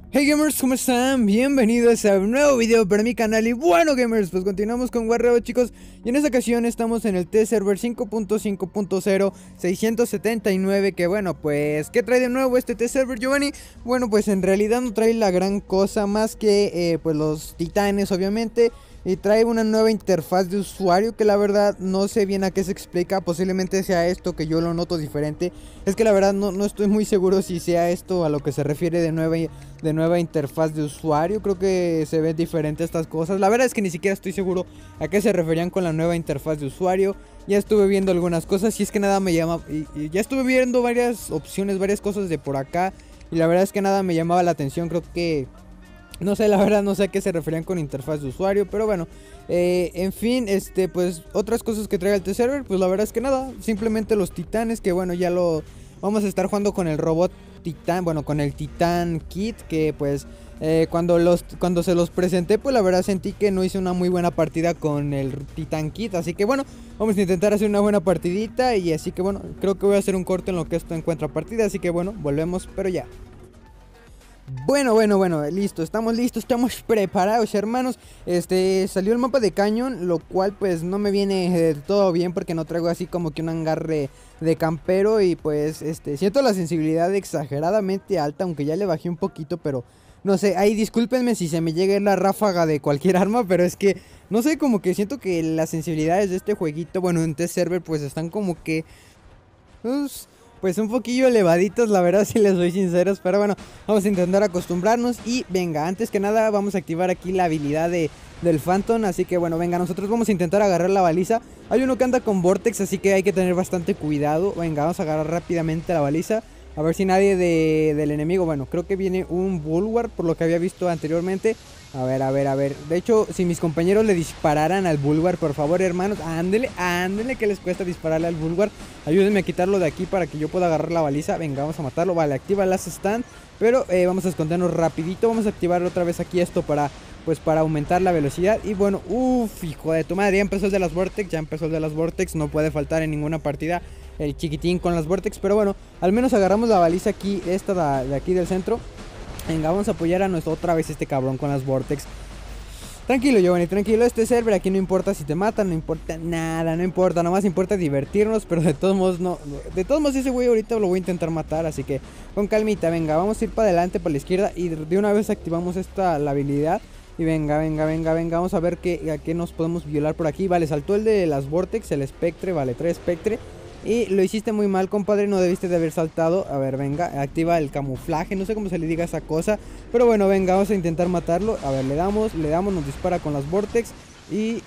Hey gamers, ¿cómo están? Bienvenidos a un nuevo video para mi canal. Y bueno gamers, pues continuamos con War Robots, chicos. Y en esta ocasión estamos en el test server 5.5.0 679. Que bueno, pues, ¿qué trae de nuevo este test server, Giovanni? Bueno, pues en realidad no trae la gran cosa más que pues los titanes, obviamente. Y trae una nueva interfaz de usuario que la verdad no sé bien a qué se explica. Posiblemente sea esto, que yo lo noto diferente. Es que la verdad no estoy muy seguro si sea esto a lo que se refiere de nueva interfaz de usuario. Creo que se ven diferentes estas cosas. La verdad es que ni siquiera estoy seguro a qué se referían con la nueva interfaz de usuario. Ya estuve viendo algunas cosas y es que nada me llama. Y ya estuve viendo varias opciones, varias cosas de por acá. Y la verdad es que nada me llamaba la atención. Creo que... no sé, la verdad no sé a qué se referían con interfaz de usuario, pero bueno, en fin, pues otras cosas que trae el test server, pues la verdad es que nada, simplemente los titanes, que bueno, ya lo vamos a estar jugando con el robot titán, bueno, con el titán kit, que pues cuando se los presenté, pues la verdad sentí que no hice una muy buena partida con el titán kit, así que bueno, vamos a intentar hacer una buena partidita, y así que bueno, creo que voy a hacer un corte en lo que esto encuentra partida, así que bueno, volvemos, pero ya. Bueno, listo, estamos listos, estamos preparados, hermanos. Salió el mapa de Canyon, lo cual pues no me viene del todo bien porque no traigo así como que un agarre de campero. Y pues siento la sensibilidad exageradamente alta, aunque ya le bajé un poquito, pero no sé, ahí discúlpenme si se me llega la ráfaga de cualquier arma, pero es que no sé, como que siento que las sensibilidades de este jueguito, bueno, en test server pues están como que... pues un poquillo elevaditos, la verdad, si les soy sinceros. Pero bueno, vamos a intentar acostumbrarnos. Y venga, antes que nada vamos a activar aquí la habilidad del Phantom. Así que bueno, venga, nosotros vamos a intentar agarrar la baliza. Hay uno que anda con Vortex, así que hay que tener bastante cuidado. Venga, vamos a agarrar rápidamente la baliza. A ver si nadie del enemigo... bueno, creo que viene un Bulwark, por lo que había visto anteriormente. A ver. De hecho, si mis compañeros le dispararan al Bulwark, por favor, hermanos, ándele, que les cuesta dispararle al Bulwark. Ayúdenme a quitarlo de aquí para que yo pueda agarrar la baliza. Venga, vamos a matarlo. Vale, activa el Last Stand. Pero vamos a escondernos rapidito. Vamos a activar otra vez aquí esto para aumentar la velocidad. Y bueno, hijo de tu madre, ya empezó el de las Vortex. No puede faltar en ninguna partida el chiquitín con las Vortex. Pero bueno, al menos agarramos la baliza aquí, esta de aquí del centro. Venga, vamos a apoyar a nuestro otra vez este cabrón con las Vortex. Tranquilo, Giovanni, tranquilo. Este server aquí no importa si te matan, no importa nada, no importa. Nomás importa divertirnos, pero de todos modos no. De todos modos ese güey ahorita lo voy a intentar matar, así que con calmita. Venga, vamos a ir para adelante, para la izquierda. Y de una vez activamos la habilidad. Y venga, vamos a ver a qué nos podemos violar por aquí. Vale, saltó el de las Vortex, el Spectre, vale, 3 Spectre. Y lo hiciste muy mal, compadre, no debiste de haber saltado. A ver, venga, activa el camuflaje, no sé cómo se le diga esa cosa. Pero bueno, venga, vamos a intentar matarlo. A ver, le damos, nos dispara con las Vortex. Y...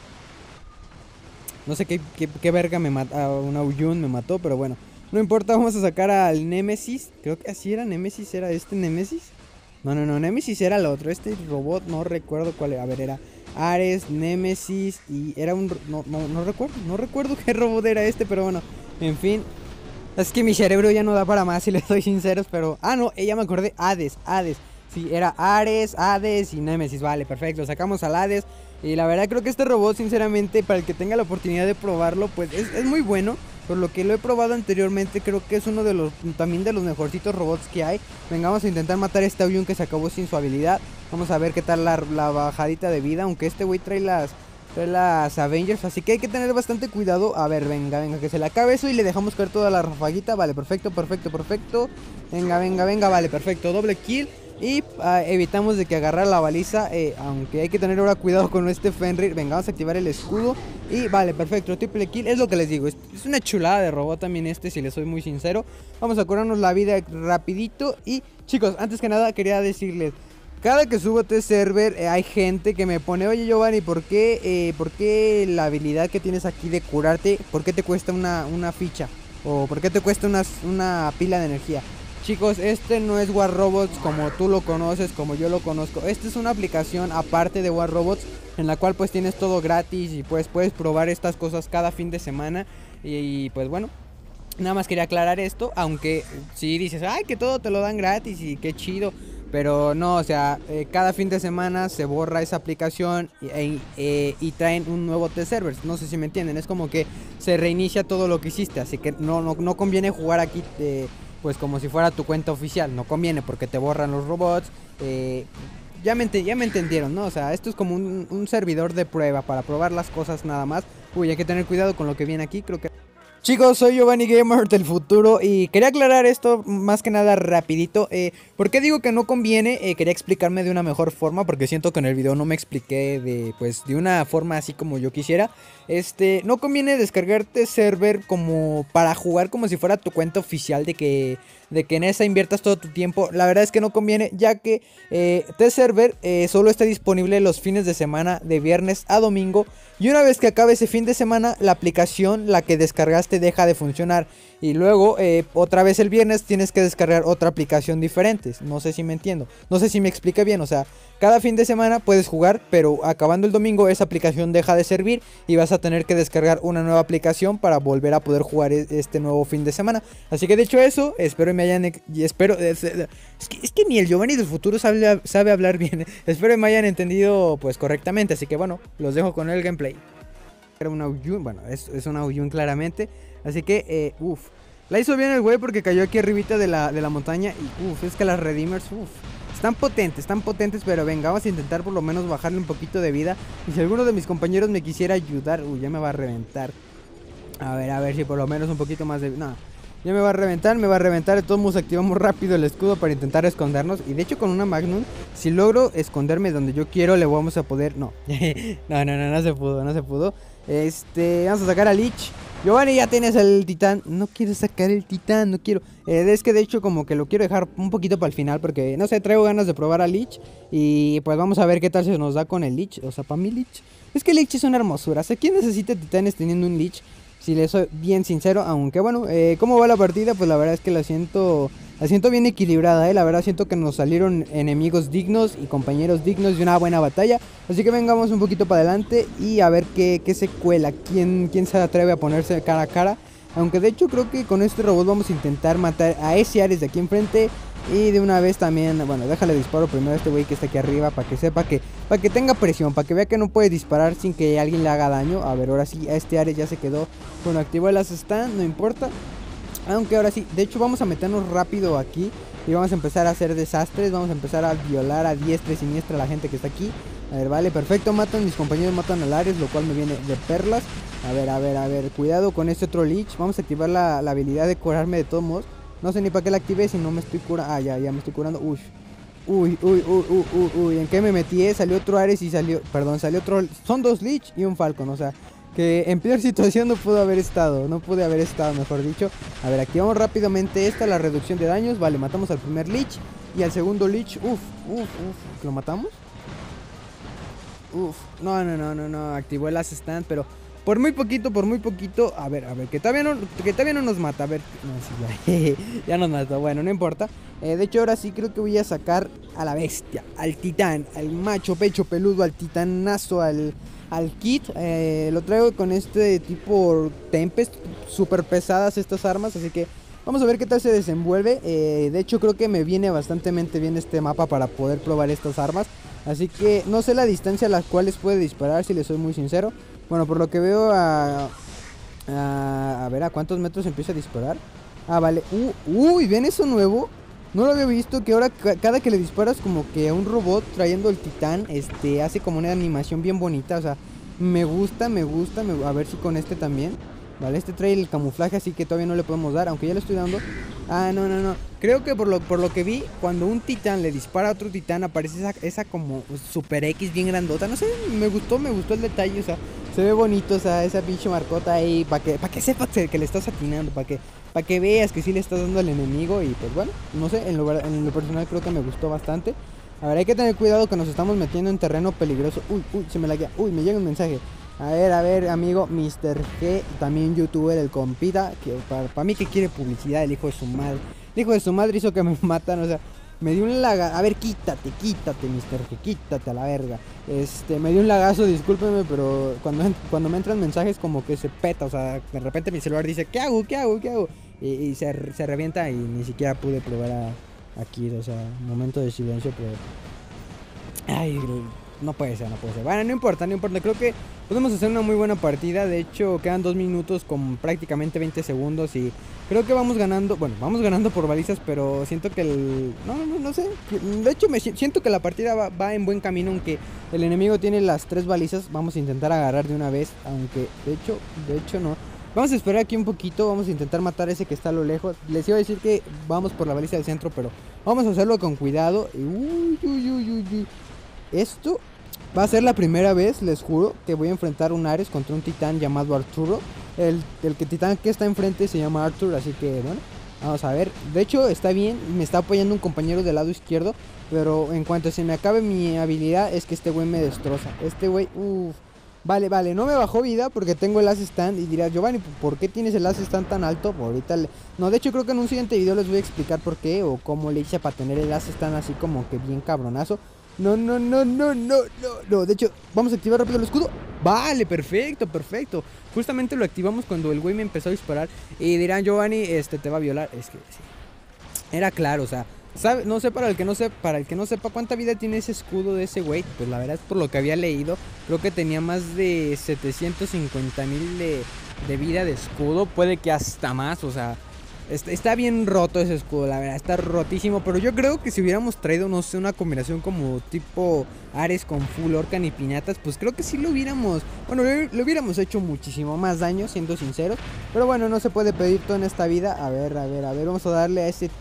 no sé qué verga me mata, un Auyun me mató, pero bueno. No importa, vamos a sacar al Nemesis. Creo que así era, Nemesis, ¿era este Nemesis? No, Nemesis era el otro, este robot no recuerdo cuál era. A ver, era... Ares, Nemesis y era un... no recuerdo qué robot era este, pero bueno, en fin. Es que mi cerebro ya no da para más, si les soy sinceros, pero... ah, no, ya me acordé, Hades. Sí, era Ares, Hades y Nemesis, vale, perfecto, sacamos al Hades. Y la verdad creo que este robot, sinceramente, para el que tenga la oportunidad de probarlo, pues es muy bueno. Por lo que lo he probado anteriormente, creo que es uno de los, también de los mejorcitos robots que hay. Venga, vamos a intentar matar a este Auyun que se acabó sin su habilidad. Vamos a ver qué tal la bajadita de vida, aunque este güey trae las Avengers, así que hay que tener bastante cuidado. A ver, venga, que se le acabe eso y le dejamos caer toda la rafaguita. Vale, perfecto. Venga, vale, perfecto, doble kill. Y evitamos de que agarrar la baliza, aunque hay que tener ahora cuidado con este Fenrir. Venga, vamos a activar el escudo. Y vale, perfecto, triple kill, es lo que les digo. Es una chulada de robot también si les soy muy sincero. Vamos a curarnos la vida rapidito. Y chicos, antes que nada quería decirles, cada que subo este server hay gente que me pone: oye Giovanni, ¿por qué la habilidad que tienes aquí de curarte, por qué te cuesta una ficha? ¿O por qué te cuesta una pila de energía? Chicos, este no es War Robots como tú lo conoces, como yo lo conozco. Esta es una aplicación aparte de War Robots, en la cual pues tienes todo gratis y pues puedes probar estas cosas cada fin de semana. Y pues bueno, nada más quería aclarar esto, aunque si dices, ay, que todo te lo dan gratis y qué chido. Pero no, o sea, cada fin de semana se borra esa aplicación y traen un nuevo test server. No sé si me entienden, es como que se reinicia todo lo que hiciste. Así que no conviene jugar aquí pues como si fuera tu cuenta oficial. No conviene porque te borran los robots. Ya me entendieron, ¿no? O sea, esto es como un servidor de prueba para probar las cosas nada más. Uy, hay que tener cuidado con lo que viene aquí, creo que... Chicos, soy Giovanni Gamer del futuro y quería aclarar esto más que nada rapidito. ¿Por qué digo que no conviene? Quería explicarme de una mejor forma porque siento que en el video no me expliqué de una forma así como yo quisiera. No conviene descargarte server como para jugar como si fuera tu cuenta oficial de que en esa inviertas todo tu tiempo. La verdad es que no conviene, ya que T-Server solo está disponible los fines de semana de viernes a domingo. Y una vez que acabe ese fin de semana, la aplicación, la que descargaste, deja de funcionar. Y luego, otra vez el viernes, tienes que descargar otra aplicación diferente. No sé si me entiendo. No sé si me expliqué bien. O sea, cada fin de semana puedes jugar, pero acabando el domingo, esa aplicación deja de servir. Y vas a tener que descargar una nueva aplicación para volver a poder jugar este nuevo fin de semana. Así que, dicho eso, espero me hayan... Es que ni el Giovanni del futuro sabe hablar bien. Espero me hayan entendido, pues, correctamente. Así que, bueno, los dejo con el gameplay. Era una Aoyun, bueno, es una Aoyun claramente. Así que, la hizo bien el güey porque cayó aquí arribita de la montaña. Y es que las Redeemers, están potentes, pero venga, vamos a intentar por lo menos bajarle un poquito de vida. Y si alguno de mis compañeros me quisiera ayudar, ya me va a reventar. A ver si por lo menos un poquito más de... No, ya me va a reventar, De todos modos activamos rápido el escudo para intentar escondernos. Y de hecho con una Magnum, si logro esconderme donde yo quiero, le vamos a poder... No, no se pudo. Vamos a sacar a Lich. Giovanni, ya tienes el titán. No quiero sacar el titán, no quiero. Es que de hecho como que lo quiero dejar un poquito para el final porque, no sé, traigo ganas de probar a Lich. Y pues vamos a ver qué tal se nos da con el Lich. O sea, para mí Lich, es que Lich es una hermosura. O sea, ¿quién necesita titanes teniendo un Lich? Si le soy bien sincero, aunque bueno, ¿cómo va la partida? Pues la verdad es que la siento bien equilibrada, la verdad siento que nos salieron enemigos dignos y compañeros dignos de una buena batalla. Así que vengamos un poquito para adelante y a ver qué se cuela, quién se atreve a ponerse cara a cara. Aunque de hecho creo que con este robot vamos a intentar matar a ese Ares de aquí enfrente. Y de una vez también, bueno, déjale disparo primero a este güey que está aquí arriba para que sepa para que tenga presión, para que vea que no puede disparar sin que alguien le haga daño. A ver, ahora sí, a este Ares ya se quedó. Bueno, activó el stand, no importa. Aunque ahora sí, de hecho vamos a meternos rápido aquí y vamos a empezar a hacer desastres. Vamos a empezar a violar a diestra y siniestra a la gente que está aquí. A ver, vale, perfecto, mis compañeros matan al Ares, lo cual me viene de perlas. A ver, cuidado con este otro Lich. Vamos a activar la habilidad de curarme de todos modos. No sé ni para qué la activé si no me estoy curando. Ah, ya me estoy curando. Uy, ¿en qué me metí? Salió otro Ares y salió otro... Son dos Lich y un Falcon, o sea... Que en peor situación no pude haber estado, mejor dicho. A ver, activamos rápidamente la reducción de daños. Vale, matamos al primer Lich. Y al segundo Lich, ¿lo matamos? No, activó el stand, pero por muy poquito. A ver, que todavía no nos mata. A ver, no, sí, ya nos mató, bueno, no importa. De hecho, ahora sí creo que voy a sacar a la bestia, al titán, al macho pecho peludo, al titanazo, al kit. Lo traigo con este tipo Tempest, súper pesadas estas armas, así que vamos a ver qué tal se desenvuelve. De hecho creo que me viene bastante bien este mapa para poder probar estas armas. Así que no sé la distancia a las cuales puede disparar, si le soy muy sincero. Bueno, por lo que veo a ver a cuántos metros empieza a disparar. Ah, vale. Uy, ¿ven eso nuevo? No lo había visto, que ahora cada que le disparas como que a un robot trayendo el titán, hace como una animación bien bonita. O sea, me gusta. A ver si con este también. Vale, este trae el camuflaje, así que todavía no le podemos dar, aunque ya le estoy dando. Ah, no. Creo que por lo que vi, cuando un titán le dispara a otro titán, aparece esa como super X bien grandota. No sé, me gustó el detalle, o sea, se ve bonito, o sea, esa pinche marcota ahí, para que sepas que le estás atinando, para que veas que sí le estás dando al enemigo. Y pues bueno, no sé, en lo personal creo que me gustó bastante. A ver, hay que tener cuidado que nos estamos metiendo en terreno peligroso. Se me laguea. Me llega un mensaje. A ver, amigo, Mr. G, también youtuber, el compita, que para mí que quiere publicidad, el hijo de su madre. El hijo de su madre hizo que me matan, o sea, me dio un lagazo. A ver, quítate, Mr. G, quítate a la verga. Me dio un lagazo, discúlpeme, pero cuando me entran mensajes como que se peta, o sea, de repente mi celular dice, ¿qué hago? Y se revienta y ni siquiera pude probar aquí, o sea, momento de silencio, pero... Ay, No puede ser, no puede ser. Bueno, no importa, no importa. Creo que podemos hacer una muy buena partida. De hecho, quedan 2 minutos con prácticamente 20 segundos. Y creo que vamos ganando. Bueno, vamos ganando por balizas, pero siento que el... No sé. De hecho, siento que la partida va en buen camino. Aunque el enemigo tiene las 3 balizas. Vamos a intentar agarrar de una vez. Aunque, de hecho no. Vamos a esperar aquí un poquito. Vamos a intentar matar a ese que está a lo lejos. Les iba a decir que vamos por la baliza del centro, pero vamos a hacerlo con cuidado. Uy. Esto va a ser la primera vez, les juro, que voy a enfrentar un Ares contra un titán llamado Arturo. El titán que está enfrente se llama Arthur, así que bueno, vamos a ver. De hecho está bien, me está apoyando un compañero del lado izquierdo, pero en cuanto se me acabe mi habilidad es que este güey me destroza. Este güey, uff. Vale, no me bajó vida porque tengo el Last Stand. Y dirás, Giovanni, ¿por qué tienes el Last Stand tan alto? Ahorita no, de hecho creo que en un siguiente video les voy a explicar por qué o cómo le hice para tener el Last Stand así como que bien cabronazo. No. De hecho, vamos a activar rápido el escudo. Vale, perfecto. Justamente lo activamos cuando el güey me empezó a disparar. Y dirán, Giovanni, te va a violar. Es que sí. Era claro, o sea, no sé, para el que no sepa cuánta vida tiene ese escudo de ese güey. Pues la verdad es por lo que había leído. Creo que tenía más de 750,000 de vida de escudo. Puede que hasta más, o sea. Está bien roto ese escudo, la verdad, está rotísimo. Pero yo creo que si hubiéramos traído, no sé, una combinación como tipo Ares con full Orcan y piñatas, pues creo que sí lo hubiéramos, bueno, le hubiéramos hecho muchísimo más daño, siendo sinceros. Pero bueno, no se puede pedir todo en esta vida. A ver, vamos a darle a ese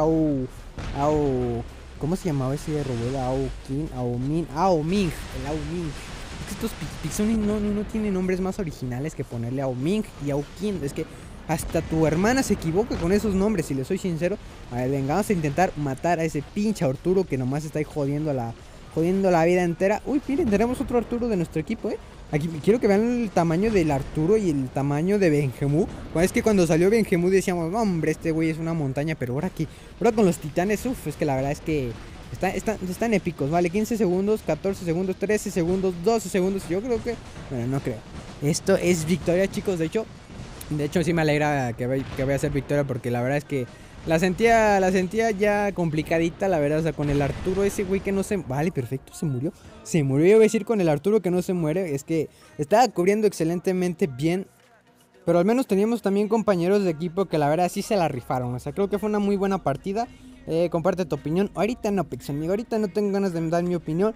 ¿cómo se llamaba ese robot? Ao Ming, el Ao Ming. Es que estos Pixoni no tienen nombres más originales que ponerle Ao Ming y Ao Qin. Es que hasta tu hermana se equivoca con esos nombres, si le soy sincero. A ver, venga, vamos a intentar matar a ese pinche Arturo que nomás está ahí jodiendo la vida entera. Uy, miren, tenemos otro Arturo de nuestro equipo, Aquí quiero que vean el tamaño del Arturo y el tamaño de Benjamú. Es que cuando salió Benjamú decíamos, no, hombre, este güey es una montaña. Pero ahora con los titanes, es que la verdad es que están épicos. Vale, 15 segundos, 14 segundos, 13 segundos, 12 segundos. Yo creo que, bueno, no creo. Esto es victoria, chicos. De hecho sí me alegra que vaya a ser victoria, porque la verdad es que la sentía ya complicadita, la verdad. O sea, con el Arturo ese güey que no se... Vale, perfecto, se murió. Yo iba a decir con el Arturo que no se muere. Es que estaba cubriendo excelentemente bien. Pero al menos teníamos también compañeros de equipo que la verdad sí se la rifaron. O sea, creo que fue una muy buena partida. Comparte tu opinión. Ahorita no, Pixel, ahorita no tengo ganas de dar mi opinión.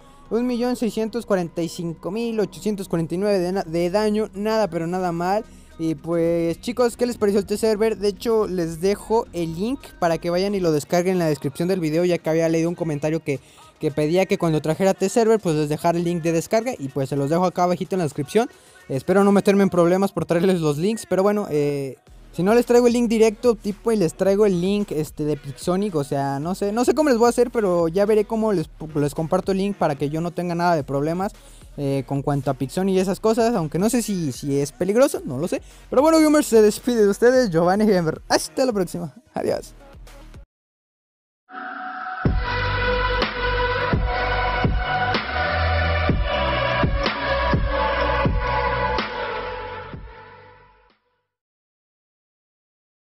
1.645.849 de daño. Nada, pero nada mal. Y pues chicos, ¿qué les pareció este server? De hecho les dejo el link para que vayan y lo descarguen en la descripción del video, ya que había leído un comentario que pedía que cuando trajera este server pues les dejara el link de descarga. Y pues se los dejo acá abajito en la descripción. Espero no meterme en problemas por traerles los links, pero bueno, si no les traigo el link directo tipo y les traigo el link de Pixonic, o sea, no sé cómo les voy a hacer, pero ya veré cómo les comparto el link para que yo no tenga nada de problemas con cuanto a Pixonic y esas cosas, aunque no sé si es peligroso, no lo sé. Pero bueno, gamers, se despide de ustedes, Giovanni Gamer. Hasta la próxima, adiós.